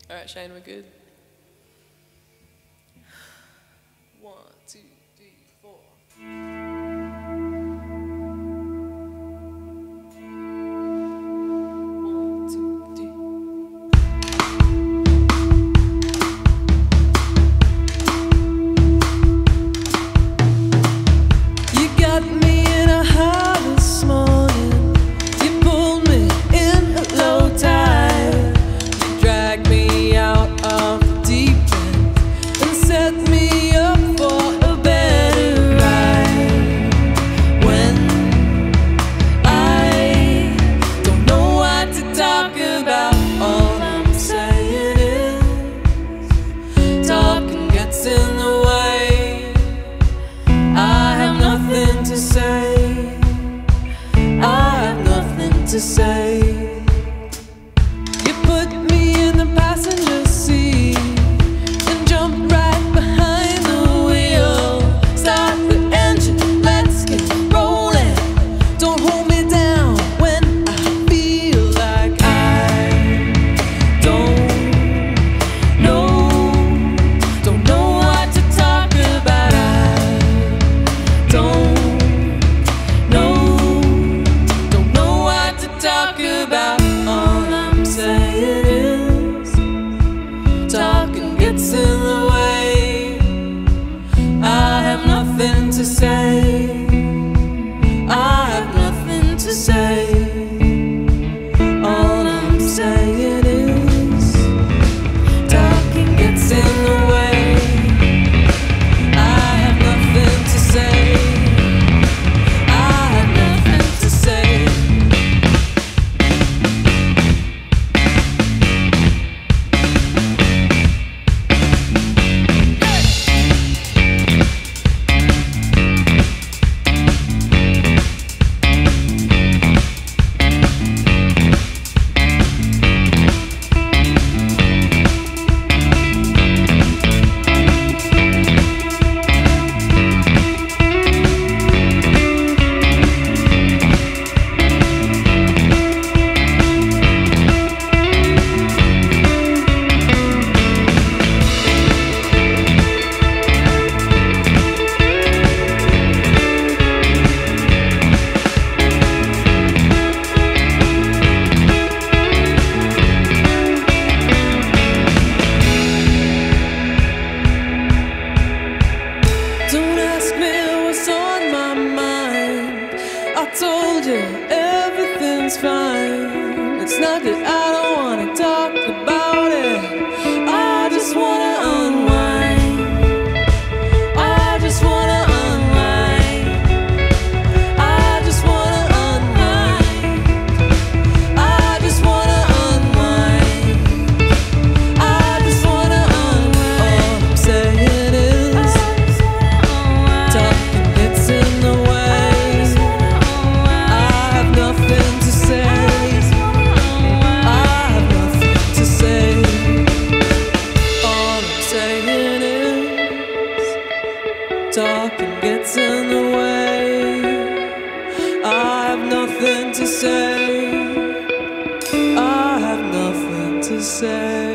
All right, Shane, we're good. 1, 2, 3, 4. To say, you put me in the passenger seat and jump right behind the wheel. Start the engine, let's get rolling. Don't hold me down when I feel like I don't know what to talk about. I don't talk about. All I'm saying is talking gets in the way. I have nothing to say. I have nothing to say. All I'm saying is talking gets in the way. I have nothing to say. I have nothing to say. I told you everything's fine. It's not that I don't want to talk about it. I just want to unwind. I just want to unwind. I just want to unwind. I just want to unwind. I just want to unwind. All I'm saying is talking gets in the way. Talking gets in the way. I have nothing to say. I have nothing to say.